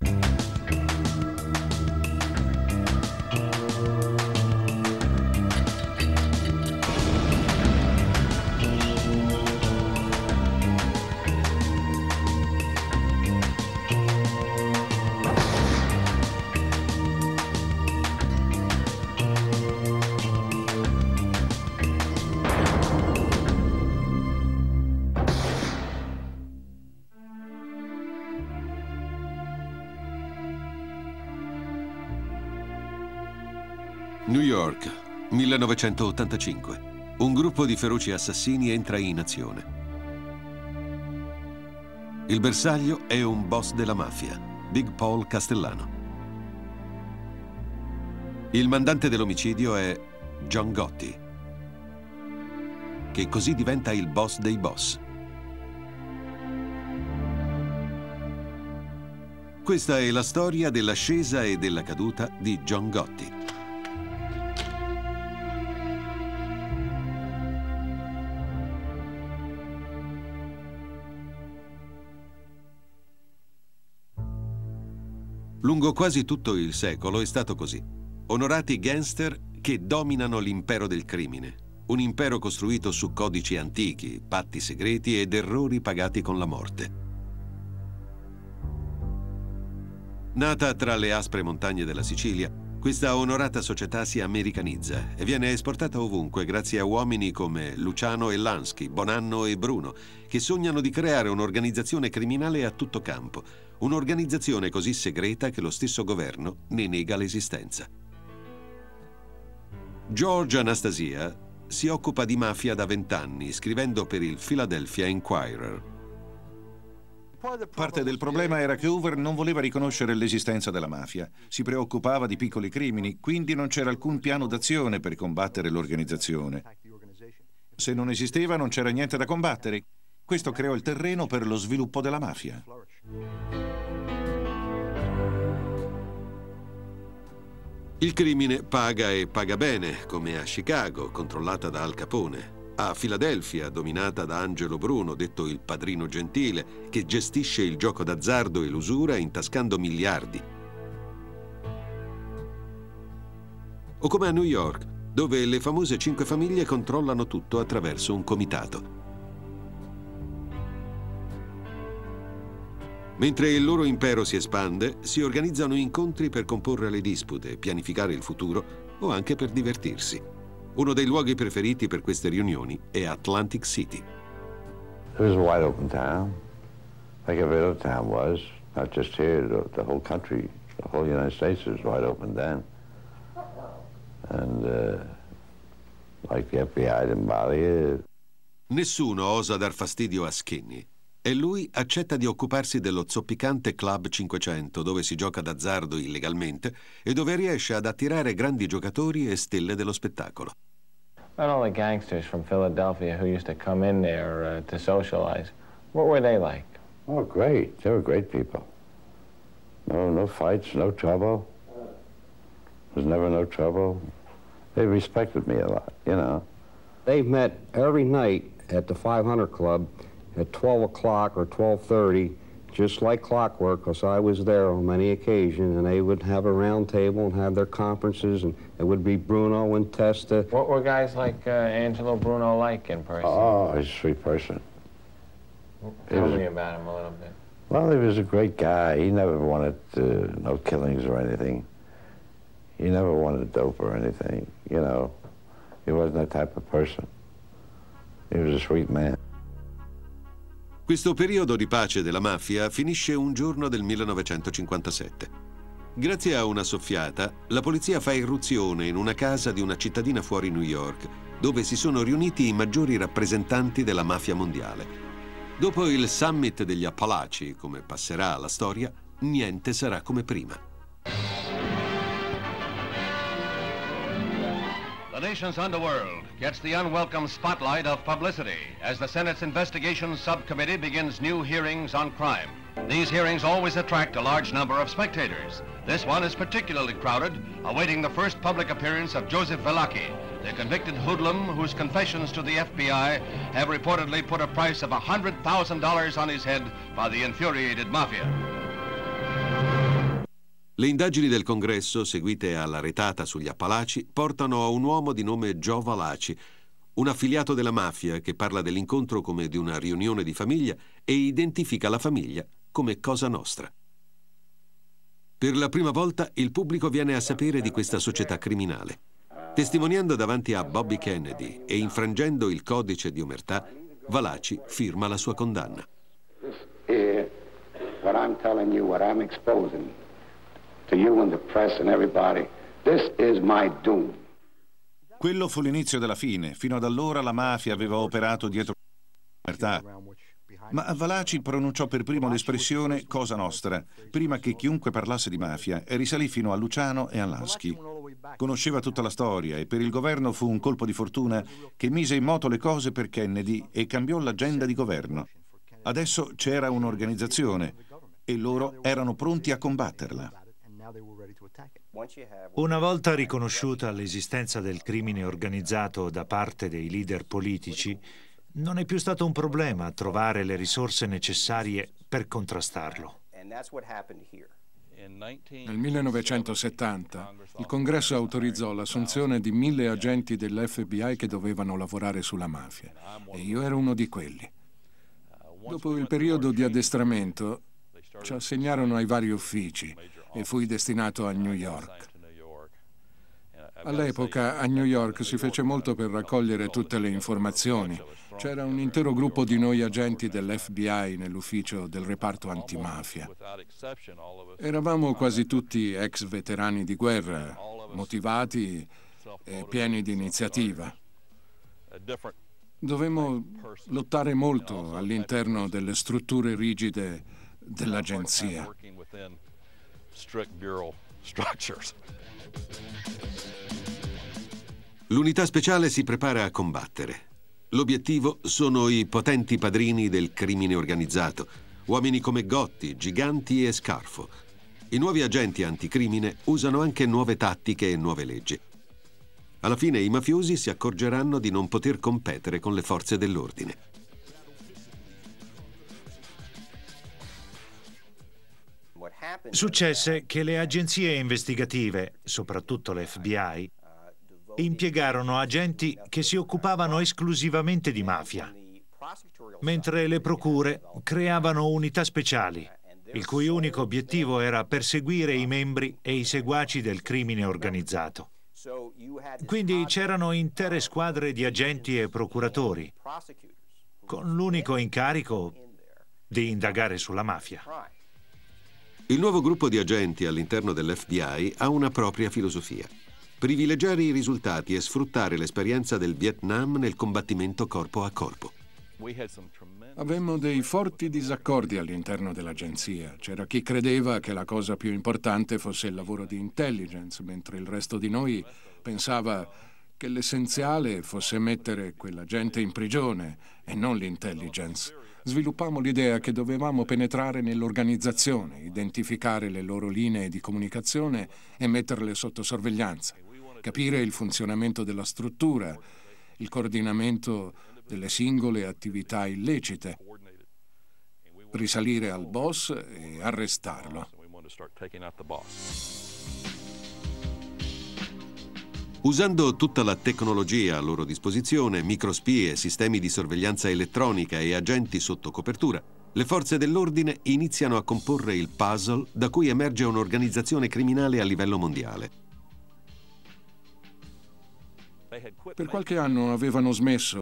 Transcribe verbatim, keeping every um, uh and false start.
New York, millenovecentottantacinque. Un gruppo di feroci assassini entra in azione. Il bersaglio è un boss della mafia, Big Paul Castellano. Il mandante dell'omicidio è John Gotti, che così diventa il boss dei boss. Questa è la storia dell'ascesa e della caduta di John Gotti. Lungo quasi tutto il secolo è stato così. Onorati gangster che dominano l'impero del crimine. Un impero costruito su codici antichi, patti segreti ed errori pagati con la morte. Nata tra le aspre montagne della Sicilia, questa onorata società si americanizza e viene esportata ovunque grazie a uomini come Luciano e Lansky, Bonanno e Bruno, che sognano di creare un'organizzazione criminale a tutto campo. Un'organizzazione così segreta che lo stesso governo ne nega l'esistenza. George Anastasia si occupa di mafia da vent'anni, scrivendo per il Philadelphia Inquirer. Parte del problema era che Hoover non voleva riconoscere l'esistenza della mafia. Si preoccupava di piccoli crimini, quindi non c'era alcun piano d'azione per combattere l'organizzazione. Se non esisteva, non c'era niente da combattere. Questo creò il terreno per lo sviluppo della mafia. Il crimine paga e paga bene, come a Chicago, controllata da Al Capone, a Filadelfia, dominata da Angelo Bruno, detto il padrino gentile, che gestisce il gioco d'azzardo e l'usura intascando miliardi. O come a New York, dove le famose cinque famiglie controllano tutto attraverso un comitato. Mentre il loro impero si espande, si organizzano incontri per comporre le dispute, pianificare il futuro o anche per divertirsi. Uno dei luoghi preferiti per queste riunioni è Atlantic City. It was a wide open town, like every other town was, not just here, the, the whole country, the whole United States was wide open then. And uh, like the F B I didn't bother you. Nessuno osa dar fastidio a Skinny. E lui accetta di occuparsi dello zoppicante Club cinquecento, dove si gioca d'azzardo illegalmente e dove riesce ad attirare grandi giocatori e stelle dello spettacolo. Not all the gangsters from Philadelphia who used to come in there uh, to socialize, what were they like? Oh, great. They were great people. No, no fights, no trouble. There was never no trouble. They respected me a lot, you know. They met every night at the five hundred Club at twelve o'clock or twelve thirty, just like clockwork, because I was there on many occasions, and they would have a round table and have their conferences, and it would be Bruno and Testa. What were guys like uh, Angelo Bruno like in person? Oh, he's a sweet person. Tell was, me about him a little bit. Well, he was a great guy. He never wanted uh, no killings or anything. He never wanted dope or anything, you know. He wasn't that type of person. He was a sweet man. Questo periodo di pace della mafia finisce un giorno del millenovecentocinquantasette. Grazie a una soffiata, la polizia fa irruzione in una casa di una cittadina fuori New York, dove si sono riuniti i maggiori rappresentanti della mafia mondiale. Dopo il summit degli Appalachi, come passerà alla storia, niente sarà come prima. The nation's underworld gets the unwelcome spotlight of publicity as the Senate's Investigations Subcommittee begins new hearings on crime. These hearings always attract a large number of spectators. This one is particularly crowded, awaiting the first public appearance of Joseph Velaki, the convicted hoodlum whose confessions to the F B I have reportedly put a price of one hundred thousand dollars on his head by the infuriated mafia. Le indagini del Congresso, seguite alla retata sugli Appalachi, portano a un uomo di nome Joe Valachi, un affiliato della mafia che parla dell'incontro come di una riunione di famiglia e identifica la famiglia come Cosa Nostra. Per la prima volta il pubblico viene a sapere di questa società criminale. Testimoniando davanti a Bobby Kennedy e infrangendo il codice di omertà, Valachi firma la sua condanna. This is what I'm telling you, what I'm exposing to you and the press and everybody. This is my doom. Quello fu l'inizio della fine. Fino ad allora la mafia aveva operato dietro l'omertà. Ma Valachi pronunciò per primo l'espressione Cosa Nostra, prima che chiunque parlasse di mafia, e risalì fino a Luciano e a Lansky. Conosceva tutta la storia e per il governo fu un colpo di fortuna che mise in moto le cose per Kennedy e cambiò l'agenda di governo. Adesso c'era un'organizzazione e loro erano pronti a combatterla. Una volta riconosciuta l'esistenza del crimine organizzato da parte dei leader politici, non è più stato un problema trovare le risorse necessarie per contrastarlo. Nel millenovecentosettanta il Congresso autorizzò l'assunzione di mille agenti dell'F B I che dovevano lavorare sulla mafia, e io ero uno di quelli. Dopo il periodo di addestramento ci assegnarono ai vari uffici e fui destinato a New York. All'epoca a New York si fece molto per raccogliere tutte le informazioni. C'era un intero gruppo di noi agenti dell'F B I nell'ufficio del reparto antimafia. Eravamo quasi tutti ex veterani di guerra, motivati e pieni di iniziativa. Dovemmo lottare molto all'interno delle strutture rigide dell'agenzia. L'unità speciale si prepara a combattere. L'obiettivo sono i potenti padrini del crimine organizzato, uomini come Gotti, Giganti e Scarfo. I nuovi agenti anticrimine usano anche nuove tattiche e nuove leggi. Alla fine i mafiosi si accorgeranno di non poter competere con le forze dell'ordine. Successe che le agenzie investigative, soprattutto l'F B I, impiegarono agenti che si occupavano esclusivamente di mafia, mentre le procure creavano unità speciali, il cui unico obiettivo era perseguire i membri e i seguaci del crimine organizzato. Quindi c'erano intere squadre di agenti e procuratori, con l'unico incarico di indagare sulla mafia. Il nuovo gruppo di agenti all'interno dell'F B I ha una propria filosofia: privilegiare i risultati e sfruttare l'esperienza del Vietnam nel combattimento corpo a corpo. Avemmo dei forti disaccordi all'interno dell'agenzia. C'era chi credeva che la cosa più importante fosse il lavoro di intelligence, mentre il resto di noi pensava che l'essenziale fosse mettere quella gente in prigione e non l'intelligence. Sviluppammo l'idea che dovevamo penetrare nell'organizzazione, identificare le loro linee di comunicazione e metterle sotto sorveglianza, capire il funzionamento della struttura, il coordinamento delle singole attività illecite, risalire al boss e arrestarlo. Usando tutta la tecnologia a loro disposizione, microspie, sistemi di sorveglianza elettronica e agenti sotto copertura, le forze dell'ordine iniziano a comporre il puzzle da cui emerge un'organizzazione criminale a livello mondiale. Per qualche anno avevano smesso